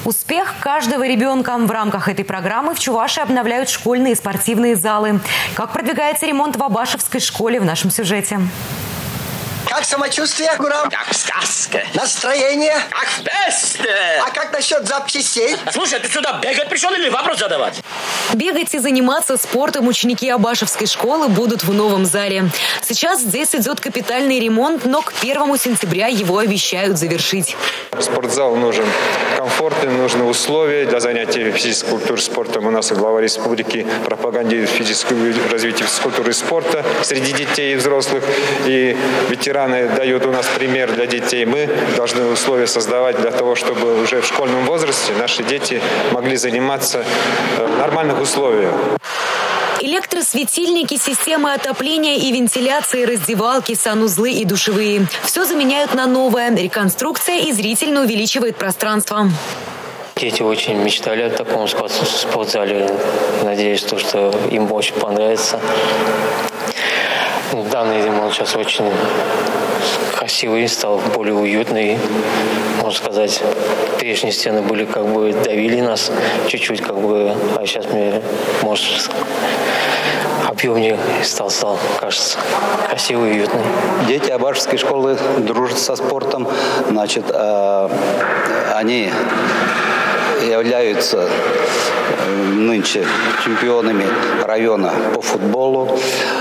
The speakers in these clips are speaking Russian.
Успех каждого ребенка. В рамках этой программы в Чувашии обновляют школьные и спортивные залы. Как продвигается ремонт в Абашевской школе в нашем сюжете. Как самочувствие, Гурам? Как сказка. Настроение? Как в бесте. А как насчет запчастей? Слушай, ты сюда бегать пришел или вопрос задавать? Бегать и заниматься спортом ученики Абашевской школы будут в новом зале. Сейчас здесь идет капитальный ремонт, но к 1 сентября его обещают завершить. Спортзал нужен комфортный, нужны условия для занятий физической культурой спортом. У нас глава республики пропаганде физического развития физической культуры и спорта среди детей и взрослых. И ветераны дают у нас пример для детей. Мы должны условия создавать для того, чтобы уже в школьном возрасте наши дети могли заниматься в нормальных условиях. Электросветильники, системы отопления и вентиляции, раздевалки, санузлы и душевые. Все заменяют на новое. Реконструкция и зрительно увеличивает пространство. Дети очень мечтали о таком спортзале. Надеюсь, что им очень понравится. Данный ремонт сейчас очень красивый, стал более уютный. Можно сказать, прежние стены были давили нас чуть-чуть, а сейчас мне, может, объемнее стал, кажется, красивый и уютный. Дети Абашевской школы дружат со спортом, они являются нынче чемпионами района по футболу.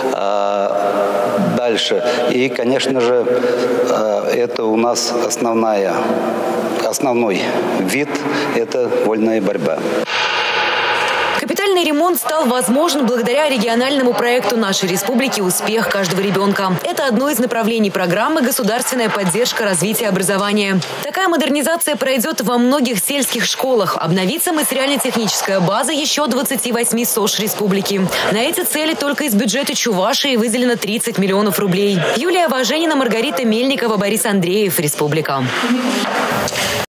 Дальше. И, конечно же, это у нас основной вид – это вольная борьба. Капитальный ремонт стал возможен благодаря региональному проекту нашей республики «Успех каждого ребенка». Это одно из направлений программы «Государственная поддержка развития образования». Такая модернизация пройдет во многих сельских школах. Обновится материально-техническая база еще 28 СОШ республики. На эти цели только из бюджета Чувашии выделено 30 миллионов рублей. Юлия Важенина, Маргарита Мельникова, Борис Андреев, Республика.